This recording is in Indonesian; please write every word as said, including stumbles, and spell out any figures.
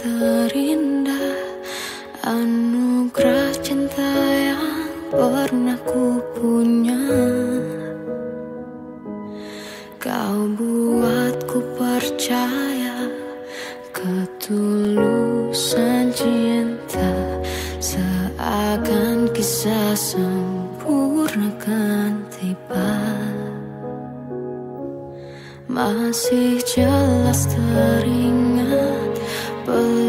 terindah, anugerah cinta yang pernah ku punya. Kau buatku percaya ketulusan cinta, seakan kisah sempurna kan tiba. Masih jelas teringat